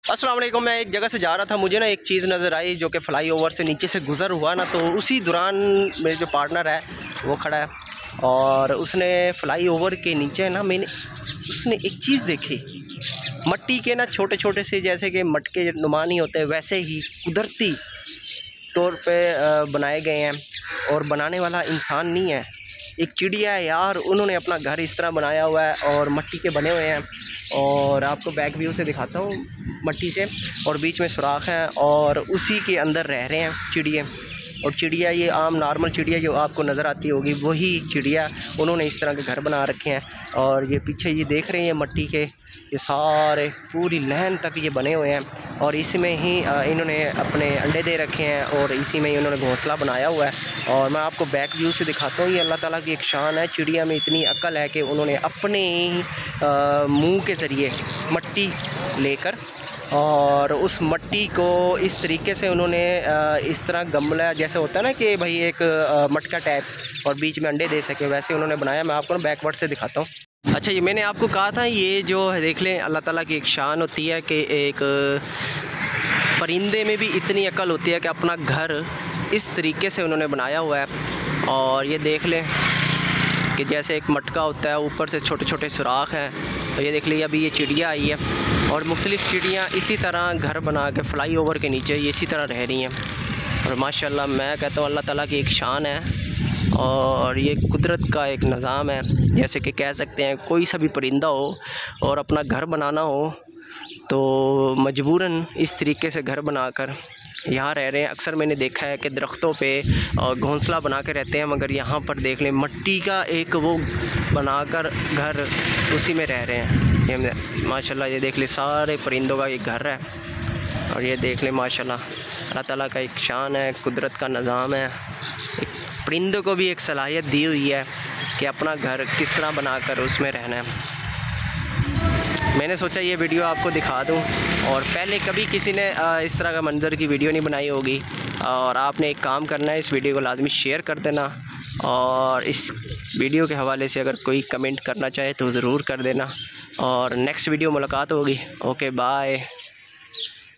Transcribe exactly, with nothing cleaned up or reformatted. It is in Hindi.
अस्सलाम वालेकुम। मैं एक जगह से जा रहा था, मुझे ना एक चीज़ नज़र आई जो कि फ़्लाई ओवर से नीचे से गुज़र हुआ ना, तो उसी दौरान मेरे जो पार्टनर है वो खड़ा है और उसने फ़्लाई ओवर के नीचे ना मैंने उसने एक चीज़ देखी। मट्टी के ना छोटे छोटे से जैसे कि मटके नुमा नहीं होते वैसे ही कुदरती तौर पे बनाए गए हैं और बनाने वाला इंसान नहीं है, एक चिड़िया है यार। उन्होंने अपना घर इस तरह बनाया हुआ है और मिट्टी के बने हुए हैं और आपको बैक व्यू से दिखाता हूँ मिट्टी से, और बीच में सुराख है और उसी के अंदर रह रहे हैं चिड़िया। और चिड़िया ये आम नॉर्मल चिड़िया जो आपको नज़र आती होगी वही चिड़िया उन्होंने इस तरह के घर बना रखे हैं। और ये पीछे ये देख रहे हैं मिट्टी के ये सारे पूरी लहन तक ये बने हुए हैं और इसमें ही इन्होंने अपने अंडे दे रखे हैं और इसी में ही उन्होंने घोंसला बनाया हुआ है। और मैं आपको बैक व्यू से दिखाता हूँ, ये अल्लाह ताला की एक शान है। चिड़िया में इतनी अक्ल है कि उन्होंने अपने ही मुँह के ज़रिए मिट्टी लेकर और उस मिट्टी को इस तरीके से उन्होंने इस तरह गमला जैसे होता है ना कि भाई एक मटका टाइप और बीच में अंडे दे सके, वैसे उन्होंने बनाया। मैं आपको बैकवर्ड से दिखाता हूँ। अच्छा, ये मैंने आपको कहा था, ये जो देख लें अल्लाह ताला की एक शान होती है कि एक परिंदे में भी इतनी अकल होती है कि अपना घर इस तरीके से उन्होंने बनाया हुआ है। और ये देख लें कि जैसे एक मटका होता है ऊपर से छोटे छोटे सुराख हैं, तो ये देख लीजिए अभी ये चिड़िया आई है और मुख्तलिफ़ चिड़ियाँ इसी तरह घर बना के फ़्लाई ओवर के नीचे ये इसी तरह रह रही हैं। और माशाल्लाह मैं कहता हूँ अल्लाह ताला की एक शान है और ये कुदरत का एक निज़ाम है। जैसे कि कह सकते हैं कोई सा भी परिंदा हो और अपना घर बनाना हो तो मजबूरन इस तरीके से घर बनाकर यहाँ रह रहे हैं। अक्सर मैंने देखा है कि दरख्तों पे और घोंसला बना के रहते हैं, मगर यहाँ पर देख लें मिट्टी का एक वो बनाकर घर उसी में रह रहे हैं। ये माशाल्लाह ये देख लें सारे परिंदों का एक घर है और ये देख लें माशाल्लाह अल्लाह ताला का एक शान है, कुदरत का निज़ाम है। एक परिंदों को भी एक सलाहियत दी हुई है कि अपना घर किस तरह बनाकर उसमें रहना है। मैंने सोचा ये वीडियो आपको दिखा दूं और पहले कभी किसी ने इस तरह का मंज़र की वीडियो नहीं बनाई होगी। और आपने एक काम करना है, इस वीडियो को लाजमी शेयर कर देना और इस वीडियो के हवाले से अगर कोई कमेंट करना चाहे तो ज़रूर कर देना और नेक्स्ट वीडियो मुलाकात होगी। Okay bye.